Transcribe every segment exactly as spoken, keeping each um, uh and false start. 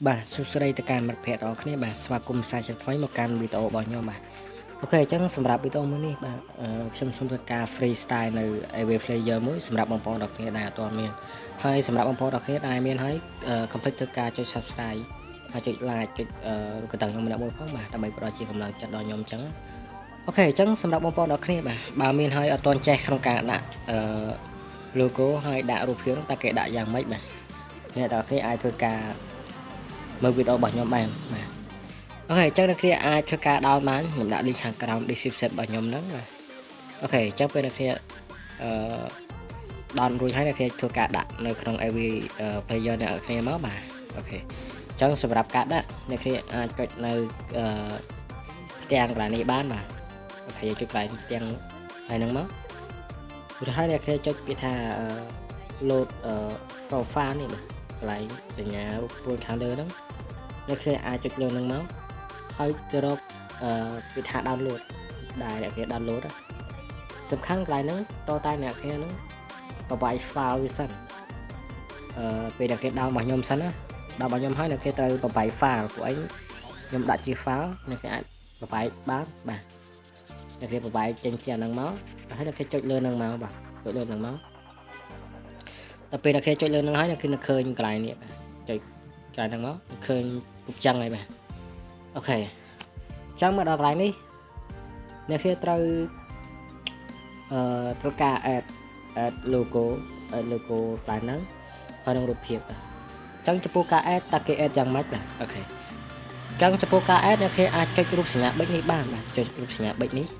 បាទសួស្តីទៅកាន់មិត្តភ័ក្តិទាំងអស់គ្នាបាទស្វាគមន៍សាជាថ្មីមកកាន់វីដេអូរបស់ខ្ញុំបាទអូខេអញ្ចឹងសម្រាប់វីដេអូមួយនេះបាទខ្ញុំសូមធ្វើការ freestyle នៅ a way player មួយសម្រាប់បងប្អូនទាំងគ្នាដែលអត់ទាន់មានហើយសម្រាប់បងប្អូនទាំងគ្នាដែលមានហើយកុំភ្លេចធ្វើការចុច subscribe ហើយចុច like ចុចរូបកណ្ដឹងខ្ញុំម្នាក់មួយផងបាទដើម្បីផ្ដល់ជាកម្លាំងចិត្តដល់ខ្ញុំអញ្ចឹងអូខេអញ្ចឹងសម្រាប់បងប្អូនទាំងគ្នាបាទបើមានហើយអត់ទាន់ចេះក្នុងការដាក់ logo ហើយដាក់រូបភាពតើគេដាក់យ៉ាងម៉េចបាទអ្នកទាំងគ្នាអាចធ្វើការមើលវីដេអូរបស់ខ្ញុំបានបាទអូខេអញ្ចឹងអ្នកគ្នាអាចធ្វើការ download បានខ្ញុំដាក់ link ខាងក្រោម description របស់ខ្ញុំហ្នឹងបាទអូខេអញ្ចឹងពេលអ្នកគ្នាអឺ download រួចហើយអ្នកគ្នាធ្វើការដាក់នៅក្នុង a vê player អ្នកគ្នាមកបាទអូខេអញ្ចឹងសម្រាប់ការដាក់អ្នកគ្នាអាចចុចនៅអឺផ្ទាំងកន្លែងនេះបានបាទអូខេចុចកន្លែងផ្ទាំងហើយហ្នឹងមករួចហើយអ្នកគ្នាចុចគេថា load profile នេះបាទកន្លែងសញ្ញារូបព្រួយខាងលើហ្នឹងអ្នកគេអាចចុចលើហ្នឹងមកហើយទៅរកអឺគេថា download ដែលអ្នកគេ download សំខាន់កន្លែងហ្នឹងតតែអ្នកគេហ្នឹងប្រវាយ file វាសិនអឺពេលអ្នកគេ download របស់ខ្ញុំសិនណាដល់របស់ខ្ញុំហើយអ្នកគេត្រូវប្រវាយ file ពួកឯងខ្ញុំដាក់ជា file អ្នកគេអាចប្រវាយបានបាទអ្នកគេប្រវាយចេញជាអាហ្នឹងមកហើយអ្នកគេចុចលើហ្នឹងមកបាទចុចលើហ្នឹងមកដល់ពេលអ្នកគេចុចលើហ្នឹងហើយអ្នកគេនឹកឃើញកន្លែងនេះបាទចុចកន្លែងហ្នឹងមកឃើញពុកចឹងហើយបាទអូខេអញ្ចឹងមកដល់កន្លែងនេះអ្នកគេត្រូវអឺធ្វើការ add add logo add logo កន្លែងហ្នឹងហើយនឹងរូបភាពបាទអញ្ចឹងចំពោះការ add តើគេ add យ៉ាងម៉េចបាទអូខេអញ្ចឹងចំពោះការ add អ្នកគេអាចចុចរូបសញ្ញាប៊ិចនេះបានបាទចុចរូបសញ្ញាប៊ិចនេះ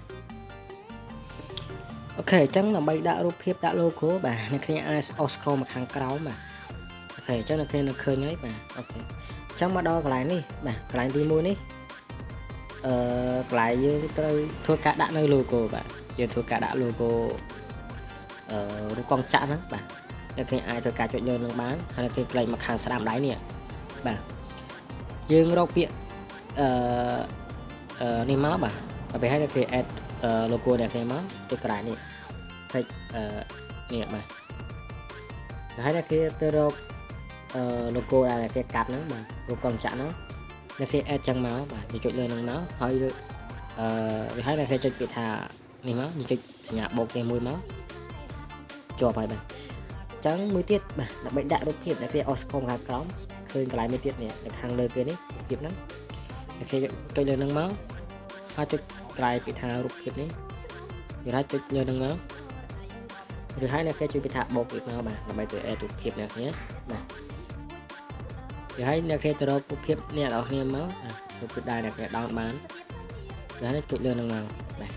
អូខេអញ្ចឹងដើម្បីដាក់រូបភាពដាក់ logo បាទអ្នកគ្នាអាច scroll មកខាងក្រោមបាទអូខេអញ្ចឹងអ្នកគ្នានឹងឃើញហើយបាទអូខេអញ្ចឹងមកដល់កន្លែងនេះបាទកន្លែងទីមួយនេះអឺកន្លែងយើងត្រូវធ្វើការដាក់នៅ logo បាទយើងធ្វើការដាក់ logo អឺរូបកងចក្រហ្នឹងបាទអ្នកគ្នាអាចធ្វើការចុចលើនឹងបានហើយអ្នកគ្នាក្លែងមកខាងស្ដាំដៃនេះបាទយើងរកពាក្យអឺអឺនេះមកបាទហើយហើយអ្នកគ្នា add logo អ្នកគ្នាមកចុចកន្លែងនេះភ្លេចអឺនេះបាទហើយអ្នកគេទៅរកអឺ logo ដែលអ្នកគេកាត់ហ្នឹងបាទរូបកងចក្រហ្នឹងអ្នកគេ add ចឹងមកបាទចុចលើហ្នឹងមកហើយអឺហើយអ្នកគេចុចពាក្យថានេះមកចុចសញ្ញាបូកទេមួយមកជាប់ហើយបាទអញ្ចឹងមួយទៀតបាទដើម្បីដាក់រូបភាពអ្នកគេអស់ស្គមខាងក្រោមឃើញកន្លែងមួយទៀតនេះនៅខាងលើគេនេះរូបភាពហ្នឹងអ្នកគេចុចលើហ្នឹងមកហើយចុចក្រែពាក្យថារូបភាពនេះយល់ហើយចុចលើហ្នឹងមកឬហើយអ្នកគេជួយពីថាបូកពីមកបាទដើម្បីទៅ add រូបភាពអ្នកគ្នាបាទឬហើយអ្នកគេទៅរករូបភាពអ្នកនរគ្នាមករូបភាពដែលអ្នកគេ down បានឬហើយចុចលើហ្នឹងមកបាទ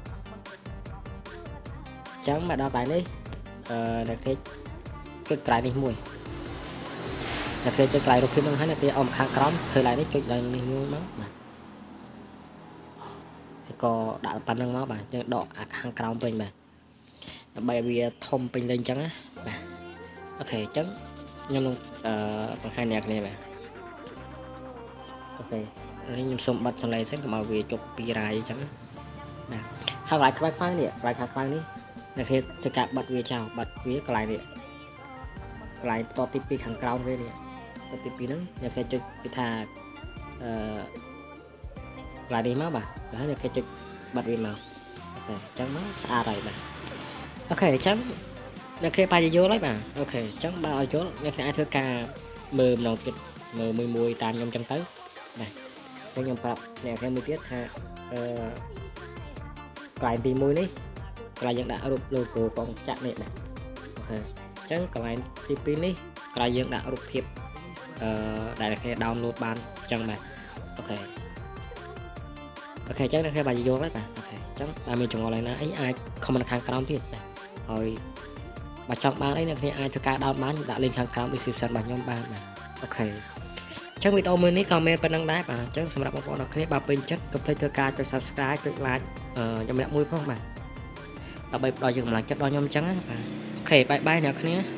អញ្ចឹងមកដល់កន្លែងនេះអឺអ្នកគេចុចក្រែនេះមួយអ្នកគេចុចក្រែរូបភាពហ្នឹងហើយអ្នកគេអមខាងក្រោមឃើញឡើងនេះចុចឡើងនេះមួយមកបាទហើយក៏ដាក់ប៉ុណ្្នឹងមកបាទអញ្ចឹងដកអាខាងក្រោមវិញបាទដើម្បីឲ្យវាធំពេញលេញអញ្ចឹងណាបាទអូខេអញ្ចឹងខ្ញុំនឹងអឺបង្ហាញអ្នកគ្នាបាទអូខេនេះខ្ញុំសូមបិទសំឡេងសិនកុំឲ្យវាជប់ copyright អញ្ចឹងបាទហើយកន្លែងខ្វែងខ្វែងនេះកន្លែងខាងខ្វែងនេះអ្នកគេធ្វើការបិទវាចោលបិទវាកន្លែងនេះកន្លែងតទីពីរខាងក្រោមគេនេះតទីពីរហ្នឹងអ្នកគេចុចគេថាអឺកន្លែងនេះមកបាទហើយអ្នកគេចុចបិទវាមកអូខេអញ្ចឹងមកស្អាតហើយបាទអូខេអញ្ចឹងអ្នកគេបាយយល់ហើយបាទអូខេអញ្ចឹងបើឲ្យយល់អ្នកគេអាចធ្វើការមើលម្ដងទៀតមើលមួយមួយតាមខ្ញុំអញ្ចឹងទៅបាទខ្ញុំប្រាប់អ្នកគេមួយទៀតថាអឺកន្លែងទីមួយនេះកន្លែងយើងដាក់រូប logo កងចក្រនេះបាទអូខេអញ្ចឹងកន្លែងទីពីរនេះកន្លែងយើងដាក់រូបភាពអឺដែលអ្នកគេ download បានអញ្ចឹងបាទអូខេអូខេអញ្ចឹងអ្នកគេបាយយល់ហើយបាទអូខេអញ្ចឹងបើមានចង្អុលឯណាអីអាច comment ខាងក្រោមទៀតបាទហើយបើចង់បានអីអ្នកគ្នាអាចធ្វើការ download បានដាក់ link ខាងក្រោម description របស់ខ្ញុំបានបាទអូខេអញ្ចឹងវីដេអូមួយនេះក៏មានប៉ុណ្្នឹងដែរបាទអញ្ចឹងសម្រាប់បងប្អូនអ្នកគ្នាបើពេញចិត្តកុំភ្លេចធ្វើការចុច subscribe ចុច like ខ្ញុំម្នាក់មួយផងបាទដើម្បីផ្ដល់ជាកម្លាំងចិត្តដល់ខ្ញុំអញ្ចឹងណាបាទអូខេបាយបាយអ្នកគ្នា